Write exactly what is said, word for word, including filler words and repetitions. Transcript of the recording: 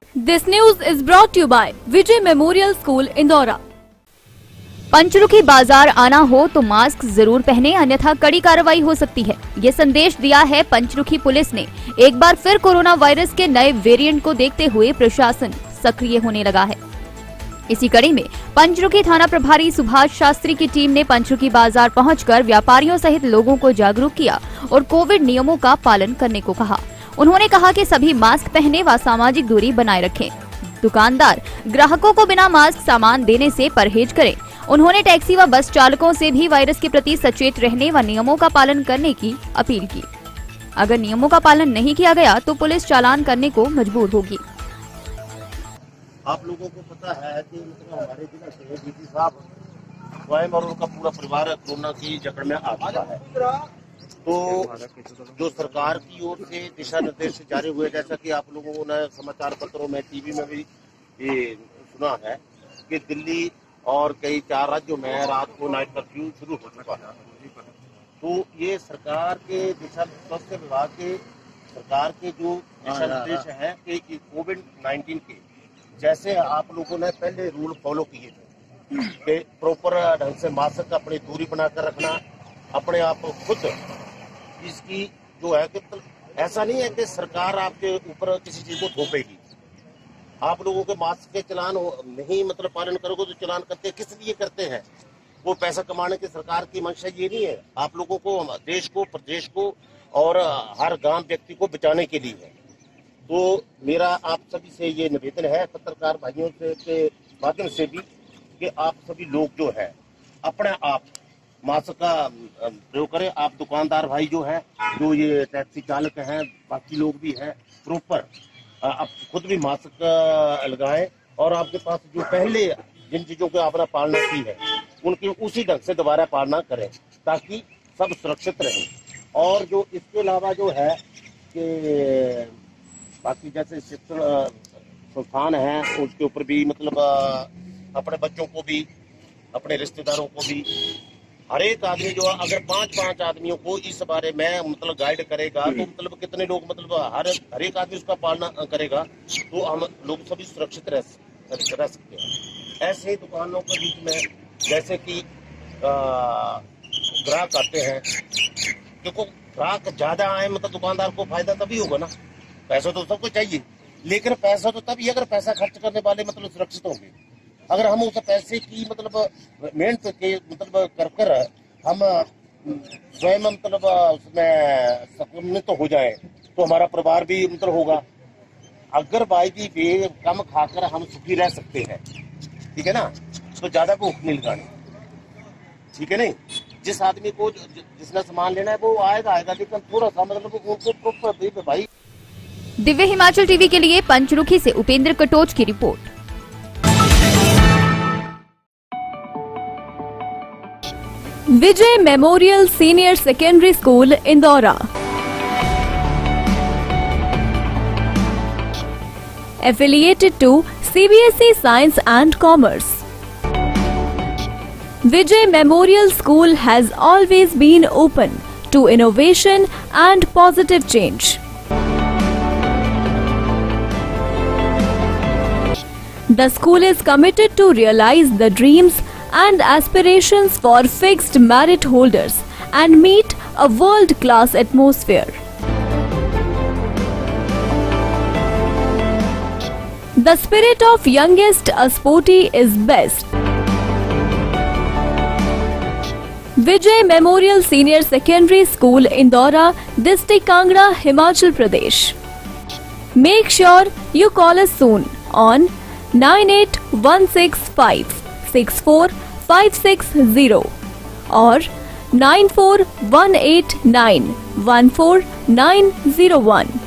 This news is brought to you by Vijay Memorial School, Indora. Pancharukhi बाजार आना हो तो मास्क जरूर पहने, अन्यथा कड़ी कार्रवाई हो सकती है। ये संदेश दिया है पंचरुखी पुलिस ने। एक बार फिर कोरोना वायरस के नए वेरिएंट को देखते हुए प्रशासन सक्रिय होने लगा है। इसी कड़ी में पंचरुखी थाना प्रभारी सुभाष शास्त्री की टीम ने पंचरुखी बाजार पहुंचकर व्यापारियों सहित लोगों को जागरूक किया और कोविड नियमों का पालन करने को कहा। उन्होंने कहा कि सभी मास्क पहने व सामाजिक दूरी बनाए रखें। दुकानदार ग्राहकों को बिना मास्क सामान देने से परहेज करें। उन्होंने टैक्सी व बस चालकों से भी वायरस के प्रति सचेत रहने व नियमों का पालन करने की अपील की। अगर नियमों का पालन नहीं किया गया तो पुलिस चालान करने को मजबूर होगी। आप लोगों को पता है कि मतलब हमारे जिला से डीसी साहब स्वयं और उनका पूरा परिवार कोरोना की जकड़ में आ चुका है। तो जो सरकार की ओर से दिशा निर्देश जारी हुए, जैसा कि आप लोगों ने समाचार पत्रों में, टीवी में भी ये सुना है कि दिल्ली और कई चार राज्यों में रात को नाइट कर्फ्यू शुरू हो चुका है। तो ये सरकार के दिशा स्वास्थ्य विभाग के सरकार के जो दिशा निर्देश हैं कि कोविड नाइन्टीन के जैसे आप लोगों ने पहले रूल फॉलो किए थे कि प्रॉपर ढंग से मास्क अपनी दूरी बनाकर रखना, अपने आप खुद इसकी जो है कि ऐसा नहीं है कि सरकार आपके ऊपर किसी चीज को थोपेगी। आप लोगों के मास्क के चलान नहीं मतलब पालन करोगे तो चलान करते किस लिए करते हैं? वो पैसा कमाने की सरकार की मंशा ये नहीं है। आप लोगों को, देश को, प्रदेश को और हर गांव व्यक्ति को बचाने के लिए है। तो मेरा आप सभी से ये निवेदन है, पत्रकार भाइयों से के माध्यम से भी, कि आप सभी लोग जो है अपने आप मास्क का प्रयोग करें। आप दुकानदार भाई जो है, जो ये टैक्सी चालक हैं, बाकी लोग भी हैं, प्रॉपर आप खुद भी मास्क लगाएं और आपके पास जो पहले जिन चीजों को आपने पालना की है उनकी उसी ढंग से दोबारा पालना करें ताकि सब सुरक्षित रहें। और जो इसके अलावा जो है कि बाकी जैसे शिक्षण संस्थान हैं उसके ऊपर भी मतलब अपने बच्चों को भी, अपने रिश्तेदारों को भी, हर एक आदमी जो अगर पांच पांच आदमियों को इस बारे में मतलब गाइड करेगा तो मतलब कितने लोग मतलब हर हर एक आदमी उसका पालना करेगा तो हम लोग सभी सुरक्षित रह, रह सकते हैं। ऐसे ही दुकानों के बीच में जैसे कि ग्राहक आते हैं, देखो ग्राहक ज्यादा आए मतलब दुकानदार को फायदा तभी होगा ना। पैसा तो सबको चाहिए, लेकिन पैसा तो तभी अगर पैसा खर्च करने वाले मतलब सुरक्षित होंगे। अगर हम उस पैसे की मतलब मेहनत के मतलब कर कर हम स्वयं मतलब उसमें संक्रमित तो हो जाए तो हमारा परिवार भी मतलब होगा। अगर भाई जी भी कम खाकर हम सुखी रह सकते हैं, ठीक है ना, तो ज्यादा भूख नहीं लगानी, ठीक है नहीं। जिस आदमी को जिसने सामान लेना है वो आएगा आएगा लेकिन थोड़ा सा मतलब उनको प्रॉपर भाई। दिव्य हिमाचल टीवी के लिए पंचरुखी से उपेंद्र कटोच की report. Vijay memorial senior secondary school, Indora. Affiliated to C B S E Science and Commerce. Vijay Memorial School has always been open to innovation and positive change. The school is committed to realize the dreams and aspirations for fixed merit holders and meet a world-class atmosphere. The spirit of youngest a sporty is best. Vijay Memorial Senior Secondary School, Indora, District Kangra, Himachal Pradesh. Make sure you call us soon on nine eight one six five six four five six zero or nine four one eight nine one four nine zero one.